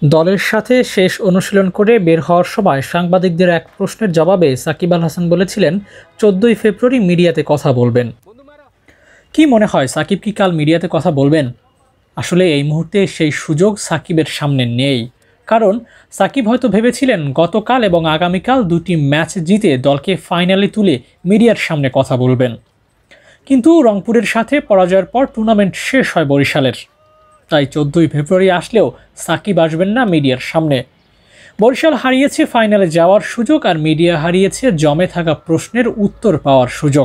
দলের সাথে শেষ অনুশীলন করে বের হওয়ার সময় সাংবাদিকদের এক প্রশ্নের জবাবে সাকিব আল হাসান বলেছিলেন, 14ই ফেব্রুয়ারি মিডিয়াতে কথা বলবেন। কি মনে হয়, সাকিব কি কাল মিডিয়াতে কথা বলবেন? আসলে এই মুহূর্তে সেই সুযোগ সাকিবের সামনে নেই। কারণ সাকিব হয়তো ভেবেছিলেন গতকাল এবং আগামীকাল দুটি ম্যাচ জিতে দলকে ফাইনালে তুলে মিডিয়ার সামনে কথা বলবেন। কিন্তু রংপুরের সাথে পরাজয়ের পর টুর্নামেন্ট শেষ হয় বরিশালের। তাই 14ই ফেব্রুয়ারি আসলেও সাকিব আসবেন না মিডিয়ার সামনে। বরিশাল হারিয়েছে ফাইনালে যাওয়ার সুযোগ, আর মিডিয়া হারিয়েছে জমে থাকা প্রশ্নের উত্তর পাওয়ার সুযোগ।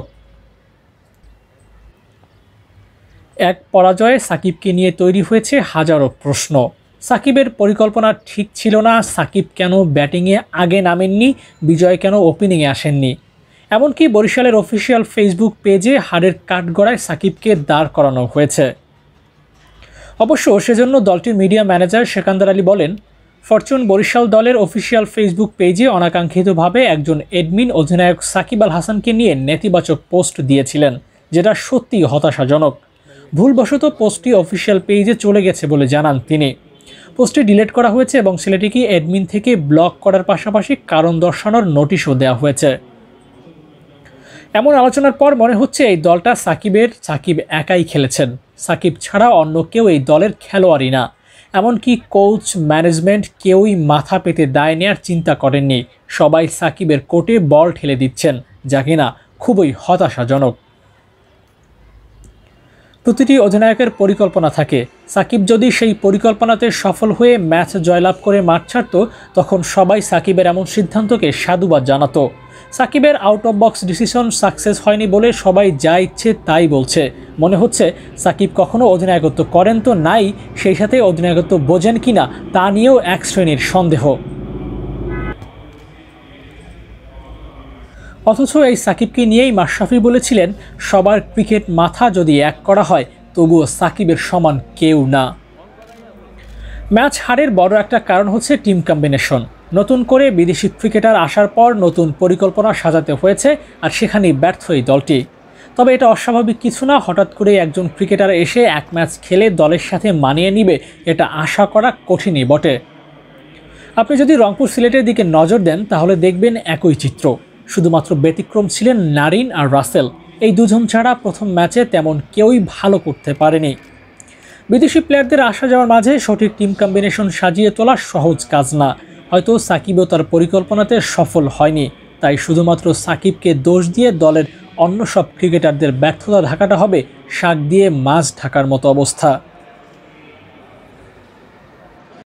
এক পরাজয়ে সাকিবকে নিয়ে তৈরি হয়েছে হাজারো প্রশ্ন। সাকিবের পরিকল্পনা ঠিক ছিল না, সাকিব কেন ব্যাটিংয়ে আগে নামেননি, বিজয় কেন ওপেনিংয়ে আসেননি, এমনকি বরিশালের অফিসিয়াল ফেসবুক পেজে হারের কাঠগড়ায় সাকিবকে দাঁড় করানো হয়েছে। অবশ্য সেজন্য দলটির মিডিয়া ম্যানেজার সেকান্দার আলী বলেন, ফরচুন বরিশাল দলের অফিসিয়াল ফেসবুক পেজে অনাকাঙ্ক্ষিতভাবে একজন অ্যাডমিন অধিনায়ক সাকিব আল হাসানকে নিয়ে নেতিবাচক পোস্ট দিয়েছিলেন, যেটা সত্যিই হতাশাজনক। ভুলবশত পোস্টটি অফিসিয়াল পেজে চলে গেছে বলে জানান তিনি। পোস্টটি ডিলিট করা হয়েছে এবং ছেলেটিকে অ্যাডমিন থেকে ব্লক করার পাশাপাশি কারণ দর্শানোর নোটিশও দেওয়া হয়েছে। এমন আলোচনার পর মনে হচ্ছে এই দলটা সাকিব একাই খেলেছেন। সাকিব ছাড়া অন্য কেউ এই দলের খেলোয়াড়ই না। এমনকি কোচ, ম্যানেজমেন্ট কেউই মাথা পেতে দায় নেওয়ার চিন্তা করেননি। সবাই সাকিবের কোর্টে বল ঠেলে দিচ্ছেন, যা কিনা খুবই হতাশাজনক। প্রতিটি অধিনায়কের পরিকল্পনা থাকে। সাকিব যদি সেই পরিকল্পনাতে সফল হয়ে ম্যাচ জয়লাভ করে মাঠ ছাড়ত, তখন সবাই সাকিবের এমন সিদ্ধান্তকে সাধুবাদ জানাতো। সাকিবের out of box decision success হয়নি বলে সবাই যা ইচ্ছে তাই বলছে। মনে হচ্ছে সাকিব কখনো অধিনায়কত্ব করেন তো নাই, সেই সাথে অধিনায়কত্ব বোঝেন কিনা তা নিয়েও এক শ্রেণীর সন্দেহ। অথচ এই সাকিবকে নিয়েই মাশরাফি বলেছিলেন, সবার ক্রিকেট মাথা যদি এক করা হয় তবুও সাকিবের সমান কেউ না। ম্যাচ হারের বড় একটা কারণ হচ্ছে টিম কম্বিনেশন। নতুন করে বিদেশি ক্রিকেটার আসার পর নতুন পরিকল্পনা সাজাতে হয়েছে, আর সেখানেই ব্যর্থ এই দলটি। তবে এটা অস্বাভাবিক কিছু না। হঠাৎ করে একজন ক্রিকেটার এসে এক ম্যাচ খেলে দলের সাথে মানিয়ে নিবে, এটা আশা করা কঠিনই বটে। আপনি যদি রংপুর সিলেটের দিকে নজর দেন তাহলে দেখবেন একই চিত্র। শুধুমাত্র ব্যতিক্রম ছিলেন নারিন আর রাসেল। এই দুজন ছাড়া প্রথম ম্যাচে তেমন কেউই ভালো করতে পারেনি। বিদেশি প্লেয়ারদের আসা যাওয়ার মাঝে সঠিক টিম কম্বিনেশন সাজিয়ে তোলা সহজ কাজ না। হয়তো সাকিবও তার পরিকল্পনাতে সফল হয়নি। তাই শুধুমাত্র সাকিবকে দোষ দিয়ে দলের অন্য সব ক্রিকেটারদের ব্যর্থতা ঢাকাটা হবে শাক দিয়ে মাছ ঢাকার মতো অবস্থা।